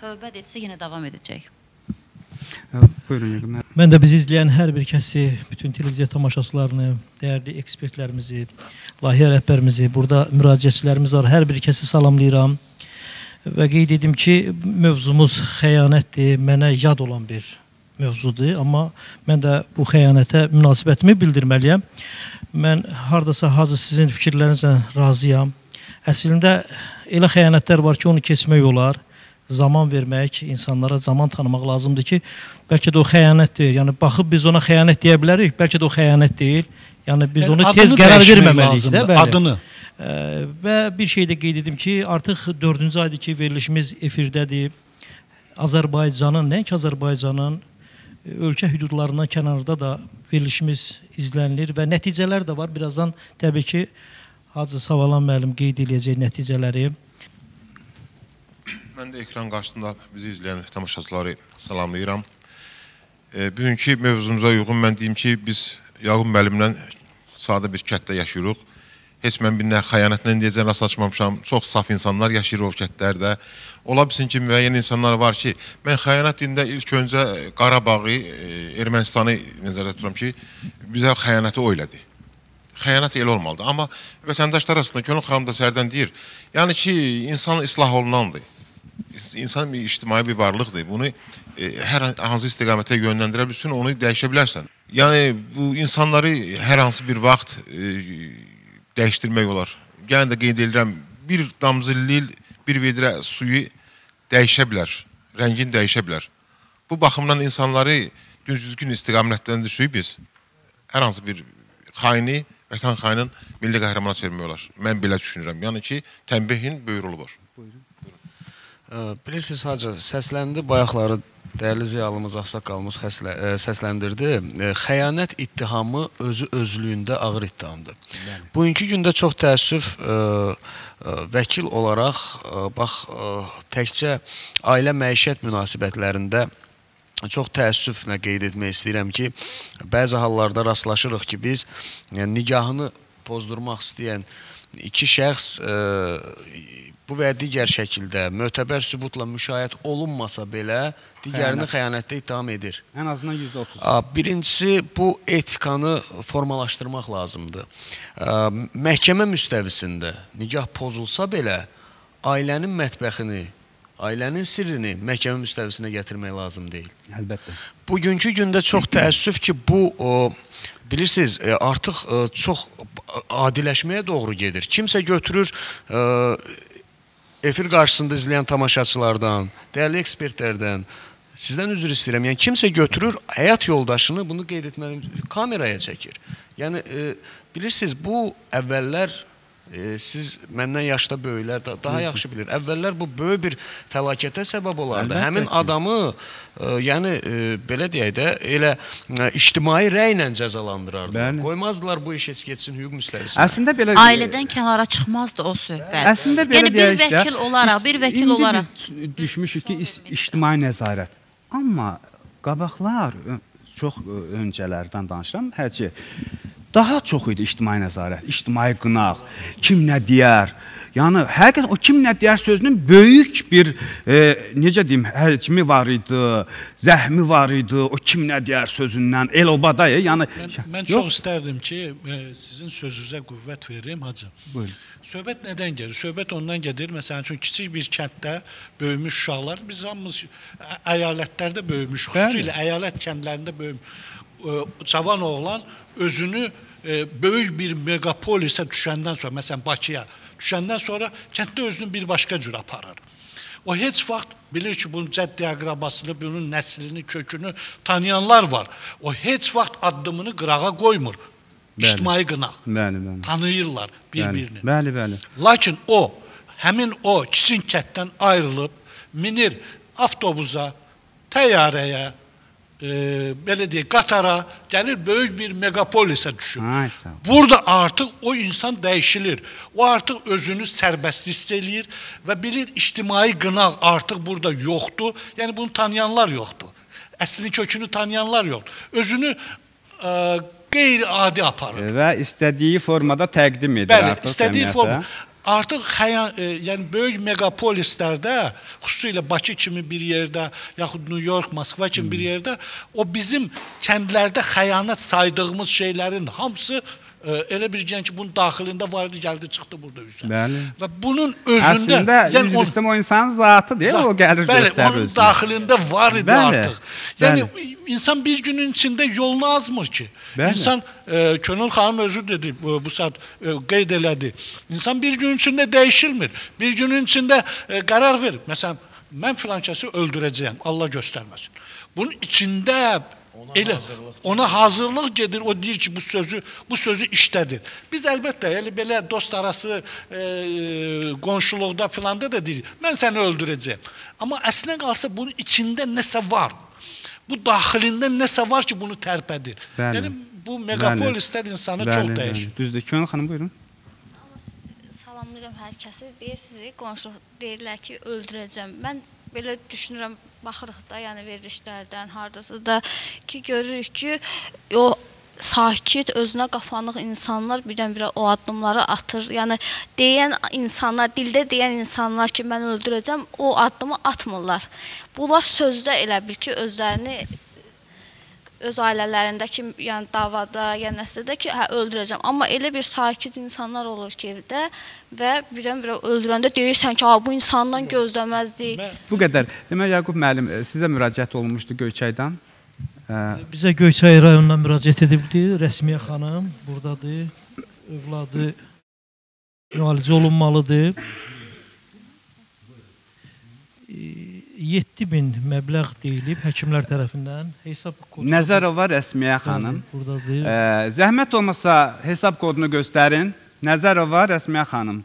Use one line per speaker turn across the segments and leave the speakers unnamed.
tövbə etsə yenə davam edəcək.
Buyurun.
Mən də bizi izləyən hər bir kəsi, bütün televiziya tamaşaçılarını, dəyərli ekspertlərimizi, layihə rəhbərimizi, burada müraciətçilərimiz var, hər bir kəsi salamlayıram. Və qeyd edim ki, mövzumuz xəyanətdir, mənə yad olan bir mövzudur, amma mən də bu xəyanətə münasibətimi bildirməliyəm. Mən hardasa hazır sizin fikirlərinizlə razıyam. Əslində elə xəyanətlər var ki, onu keçmək olar. Zaman vermək, insanlara zaman tanımaq lazımdır ki, bəlkə də o xəyanət deyil. Yəni, baxıb biz ona xəyanət deyə bilərik, bəlkə də o xəyanət deyil. Yəni, biz onu tez qərar verməməliyik də.
Adını.
Və bir şey də qeyd edim ki, artıq 4-cü aydır ki, verilişimiz efirdədir. Azərbaycanın, nəinki Azərbaycanın ölkə hüdudlarından kənarda da verilişimiz izlənilir və nəticələr də var. Birazdan təbii ki, Hacı Savalan müəllim qeyd edəcək nəticələri.
Mən də ekran qarşısında bizi izləyən tamaşaçıları salamlayıram. Bugünkü mövzumuza uyğun mən deyim ki, biz Yaqub müəllimlə sadə bir kətdə yaşayırıq. Heç mən bir nə xəyanətlə deyəcəm, rastlaşmamışam. Çox saf insanlar yaşayır o kətlərdə. Ola bilsin ki, müəyyən insanlar var ki, mən xəyanət dilində ilk öncə Qarabağı, Ermənistanı nəzərdə tuturam ki, bizə xəyanəti o elədi. Xəyanət elə olmalıdır. Amma vətəndaşlar arasında Gönül xanım da sərdən deyir, yəni ki, insan islah olunandır. İnsan bir ictimai bir varlıqdır. Bunu hər hansı istiqamətə yönləndirə bilsin, onu dəyişə bilərsən. Yəni, bu insanları hər hansı bir vaxt dəyişdirmək olar. Yəni də qeyd edirəm, bir damcı lil, bir vedrə suyu dəyişə bilər, rəngin dəyişə bilər. Bu baxımdan insanları düzgün istiqamətləndirirsək biz, hər hansı bir xaini, vətən xainin milli qəhrəmana çevirmək olar. Mən belə düşünürəm. Yəni ki, tənbihin böyük rolu var.
Bilirsiniz, Hacı, səsləndi, bayaqları dəyərli ziyalımız, ağsaqqalımız səsləndirdi. Xəyanət ittihamı özü özlüyündə ağır ittihamdır. Bugünkü gündə çox təəssüf vəkil olaraq, bax, təkcə ailə məişət münasibətlərində çox təəssüflə qeyd etmək istəyirəm ki, bəzi hallarda rastlaşırıq ki, biz nigahını pozdurmaq istəyən iki şəxs bu və ya digər şəkildə mötəbər sübutla müşahidə olunmasa belə digərini xəyanətdə ittiham edir.
Ən azından %30.
Birincisi, bu etikanı formalaşdırmaq lazımdır. Məhkəmə müstəvisində nigah pozulsa belə ailənin mətbəxini, ailənin sirrini məhkəmə müstəvisinə gətirmək lazım deyil.
Əlbəttə.
Bugünkü gündə çox təəssüf ki, bu bilirsiniz, artıq çox adiləşməyə doğru gedir. Kimsə götürür efir qarşısında izləyən tamaşaçılardan, dəyərli ekspertlərdən, sizdən üzr istəyirəm. Yəni, kimsə götürür, həyat yoldaşını, bunu qeyd etməliyim, kameraya çəkir. Yəni, bilirsiniz, bu əvvəllər, siz məndən yaşda böyüklər daha yaxşı bilir. Əvvəllər bu böyük bir fəlakətə səbəb olardı. Həmin adamı, yəni, belə deyək də, elə ictimai rəylə cəzalandırardılar. Qoymazdılar bu iş heç geçsin hüquq müstəvisinə.
Ailədən kənara çıxmazdı o söhbət.
Əslində belə deyək də,
bir vəkil olaraq.
İndi biz düşmüşük ki, ictimai nəzarət. Amma qabaqlar, çox öncələrdən danışıram, hərçi daha çox idi ictimai nəzarət, ictimai qınaq, kim nə deyər. Yəni, həqiqətən o kim nə deyər sözünün böyük bir, necə deyim, həkimi var idi, zəhmi var idi, o kim nə deyər sözündən, el-obada.
Mən çox istərdim ki, sizin sözünüzə qüvvət verim, Hacı.
Buyurun.
Söhbət nədən gedir? Söhbət ondan gedir. Məsələn üçün, kiçik bir kənddə böyümüş uşaqlar, biz hamımız əyalətlərdə böyümüş, xüsusilə əyalət kəndlərində böyümüş cavan oğlan özünü böyük bir megapolisə düşəndən sonra, məsələn Bakıya düşəndən sonra kənddə özünü bir başqa cür aparır. O heç vaxt bilir ki, bunun cəddi əqrabasını, bunun nəslini, kökünü tanıyanlar var. O heç vaxt addımını qırağa qoymur. İctimai qınaq. Tanıyırlar bir-birini. Lakin o, həmin o kiçik kənddən ayrılıb, minir avtobusa, təyyarəyə, belə deyək, qatara, gəlir böyük bir megapolisə düşür. Burada artıq o insan dəyişilir. O artıq özünü sərbəst hiss eləyir və bilir, ictimai qınaq artıq burada yoxdur. Yəni, bunu tanıyanlar yoxdur. Əslini kökünü tanıyanlar yoxdur. Özünü qeyri-adi aparır.
Və istədiyi formada təqdim edir artıq.
Bəli, istədiyi forma. artıq yəni böyük megapolislərdə, xüsusilə Bakı kimi bir yerdə, yaxud New York, Moskva kimi bir yerdə o bizim kəndlərdə xəyanət saydığımız şeylərin hamısı elə bir ki, bunun daxilində var idi, gəldi, çıxdı burada üzrə.
Bəli.
Və bunun özündə...
Əslində, üzrüstəm o insanın zatı deyil, o gəlir göstərir özünü.
Bəli, onun daxilində var idi artıq. Yəni, insan bir günün içində yolunu azmır ki. İnsan, Könül xanım özü dedi, bu saat qeyd elədi. İnsan bir günün içində dəyişilmir. Bir günün içində qərar verir. Məsələn, mən filan kəsi öldürəcəyəm, Allah göstərməsin. Bunun içində elə ona hazırlıq gedir, o deyir ki, bu sözü işlədir. Biz əlbəttə elə belə dost arası qonşuluqda filanda da deyirik, mən səni öldürəcəyəm. Amma əslində qalsa bunun içində nəsə var. Bu daxilində nəsə var ki, bunu tərpədir. Yəni bu megapolislər insanı çox dəyişir.
Düzdür. Könül xanım, buyurun.
Salamlayıram hər kəsi. Deyir sizi qonşuluq deyirlər ki, öldürəcəm. Mən belə düşünürəm, baxırıq da, yəni verilişlərdən, hardasa da ki, görürük ki, o sakit, özünə qapanıq insanlar birdən-birə o addımları atır. Yəni, deyən insanlar, dildə deyən insanlar ki, mən öldürəcəm, o addımı atmırlar. Bunlar sözdə elə bil ki, özlərini öz ailələrindəki, yəni davada, yəni nəsədə ki, öldürəcəm. Amma elə bir sakit insanlar olur ki, evdə və birdən-birə öldürəndə deyirsən ki, bu insandan gözləməzdik.
Bu qədər. Demək, Yaqub müəllim, sizə müraciət olunmuşdu Göyçaydan.
Bizə Göyçay rayonundan müraciət edildi. Rəsmiyə xanım buradadır. Övladı müalicə olunmalıdır. 7000 məbləğ deyilib həkimlər tərəfindən. Hesab kodu
Nəzərova Rəsmiyə xanım.
Buradadır.
Zəhmət olmasa hesab kodunu göstərin. Nəzərova Rəsmiyə xanım.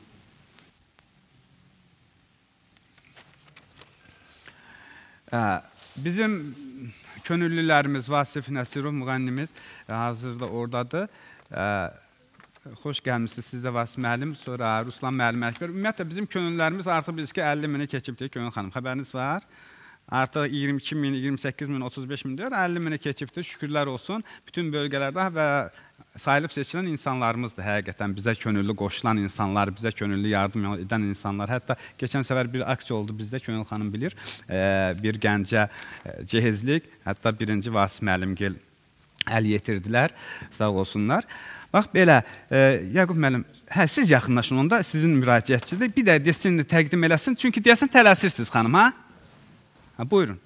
Bizim könüllülərimiz Vasif Nəsirov müğənnimiz hazırda oradadır. Xoş gəlmişsiniz siz də Vasif müəllim, sonra Ruslan müəllim Əkbər. Ümumiyyətlə bizim könüllülərimiz artıq biz ki 50 mini keçibdir Könül xanım. Xəbəriniz var? Artıq 22 min, 28 min, 35 min deyir. 50 mini keçibdir. Şükürlər olsun. Bütün bölgələrdə və sayılıb seçilən insanlarımızdır həqiqətən. Bizə könüllü qoşulan insanlar, bizə könüllü yardım edən insanlar. Hətta geçən səfər bir aksiya oldu bizdə, Könül xanım bilir. Bir gəncə cehizlik, hətta birinci Vasif müəllimgil əl yetirdilər. Sağ olsunlar. Bax belə, Yaqub müəllim, siz yaxınlaşın onda, sizin müraciətçidir. Bir də desin, təqdim eləsin. Çünki deyəsən tələsirsiniz xanım, ha? Buyurun.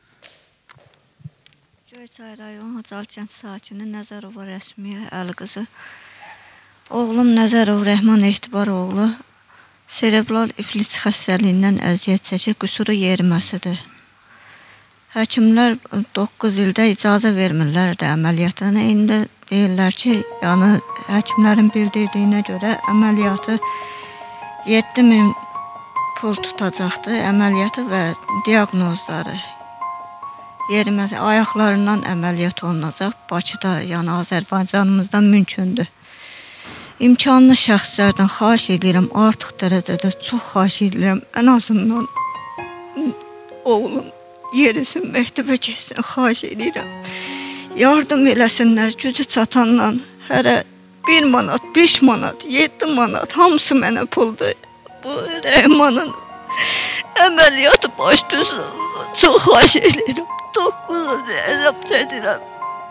Göyçay rayon Hacal kənd sakini Nəzərova Rəsmiyə Əli qızı. Oğlum Nəzərov Rəhman Etibaroğlu serebral iflis xəstəliyindən əziyyət çəkir, qüsuru yeriməsidir. Həkimlər 9 ildə icazə vermirlər də əməliyyatına. İndi deyirlər ki, yəni həkimlərin bildirdiyinə görə əməliyyatı 7000 pul tutacaqdı, əməliyyatı və diaqnozları. Yeriməsi ayaqlarından əməliyyat olunacaq. Bakıda, yəni Azərbaycanımızda mümkündür. İmkanlı şəxslərdən xahiş edirəm, artıq dərəcədə çox xahiş edirəm. Ən azından oğlum yerisin, məktəbə keçsin, xahiş edirəm. Yardım eləsinlər, gücü çatandan hərə 1 manat, 5 manat, 7 manat, hamısı mənə puldur. Bu Rəhmanın əməliyyatı başlasın, çox xahiş edirəm. 9 il əzab çəkirəm.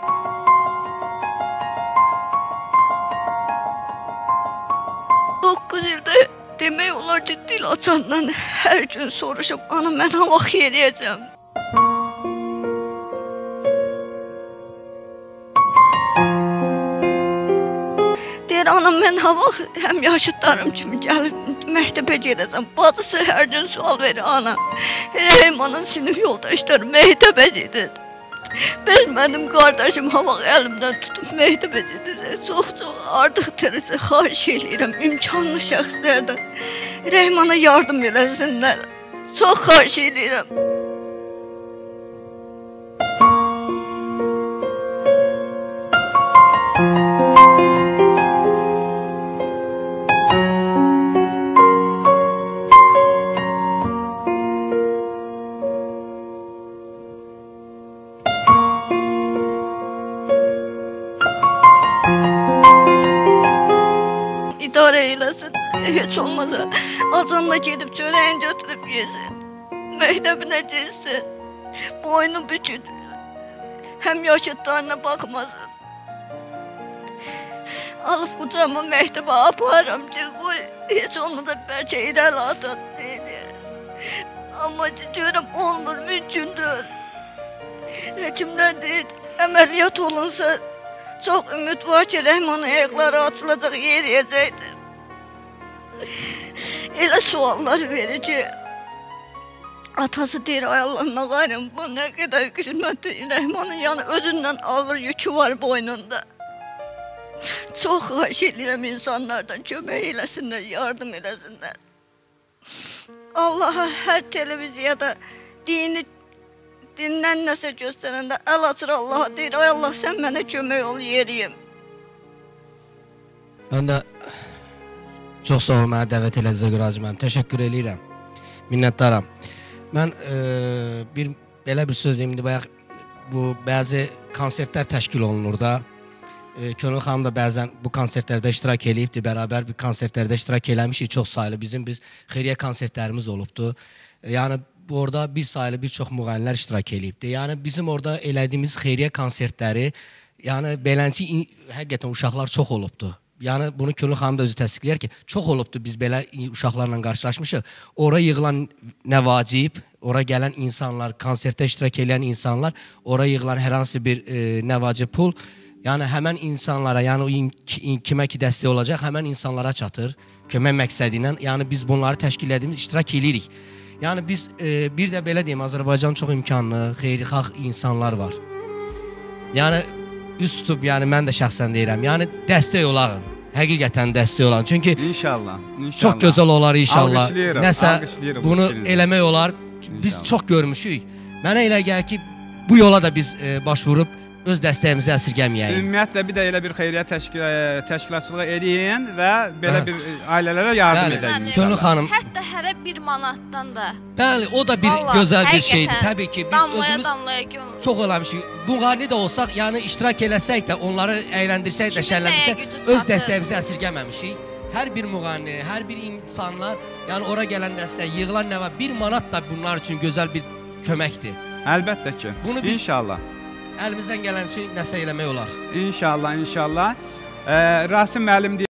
ildə demək olar ki, dil açandan hər gün soruşum, ana mən ha vaxt yeriyəcəm. Deyir, ana mən ha vaxt həm yaşıtlarım kimi gəlib məktəbə gedəcəm. Bacısı hər gün sual verir, ana. Rəhmanın sinif yoldaşları məktəbə gedir. Bəs mənim qardaşım ha vaxt əlimdən tutub məktəbə gedəcək. Çox artıq tərəsə xahiş edirəm imkanlı şəxslərdən. Rəhmana yardım eləsinlər. Çox xahiş edirəm. İdarə kömək eləsin. Heç olmasa acanda gedib çörəyin götürüb yesin. Məktəbinə getsin. Boynu büküd. Həm yaşıtlarına baxmasın. Alıb qucağıma məktəbə aparam ki, bu heç olmasa bəlkə irəli atat deyil. Amma deyirəm, olmur, mümkündür. Həkimlər deyir, əməliyyat olunsa çox ümid var ki, Rəhmanın ayaqları açılacaq, yeriyəcəkdir. Elə suallar verir ki, atası deyir, ay Allah'ına qayrım, bu nə qədər qismətdir. Rəhmanın yəni özündən ağır yükü var boynunda. Çox xahiş edirəm insanlardan kömək eləsinlər, yardım eləsinlər. Allah'a hər televiziyada dindən nəsə göstərəndə əl açır Allah'a deyir, ay Allah sən mənə kömək ol, yeriyim.
Mən də çox sağ ol mənə dəvət elədiyinizə görə Hacı müəllim. Təşəkkür edirəm. Minnətdaram. Mən belə bir söz deyim, indi bayaq bu bəzi konsertlər təşkil olunur da. Könül xanım da bəzən bu konsertlərdə iştirak eləyibdir, bərabər bir konsertlərdə iştirak eləmişik, çox sayılı. Biz xeyriyyə konsertlərimiz olubdur. Yəni, orada bir sayılı bir çox müğənnilər iştirak eləyibdir. Yəni, bizim orada elədiyimiz xeyriyyə konsertləri, yəni, beləncə, həqiqətən uşaqlar çox olubdur. Yəni, bunu Könül xanım da özü təsdiqləyər ki, çox olubdur biz belə uşaqlarla qarşılaşmışıq. Ora yığılan nə vacib, ora gələn insanlar, konsertdə iştirak edən insanlar, ora yığılan hər hansı bir nə vacib pul, yəni həmən insanlara, yəni kimə ki dəstək olacaq, həmən insanlara çatır, kömək məqsədi ilə. Yəni biz bunları təşkil edimiz, iştirak edirik. Yəni biz bir də belə deyim, Azərbaycan çox imkanlı, xeyirxah insanlar var. Yəni üst tutub, yəni mən də şəxsən deyirəm, yəni dəstək olağın, həqiqətən dəstək olağın. Çünki
İnşallah.
Çox gözəl olar inşallah. Nəsə bunu eləmək olar. Biz çox görmüşük. Mənə elə gəlir ki, bu yola da biz başvurub öz dəstəyimizi əsirgəməyəyik.
Ümumiyyətlə bir də elə bir xeyriyyə təşkilatçılığı edin və belə bir ailələrə yardım edin.
Könül xanım.
Hətta hərə 1 manatdan da.
Bəli, o da bir gözəl bir şeydir. Təbii ki, biz özümüz çox eləmişik. Müğənni də olsaq, yəni iştirak eləsək də, onları əyləndirsək də, şənləndirsək, öz dəstəyimizi əsirgəməmişik. Hər bir müğənni, hər bir insanlar, yəni ora gələn dəstək, yığılan nə var, 1 manat da bunlar üçün gözəl bir köməkdir.
Əlbəttə ki, inşallah.
Əlimizdən gələn üçün nəsə eləmək olar.
İnşallah, inşallah. Rasim müəllim deyir.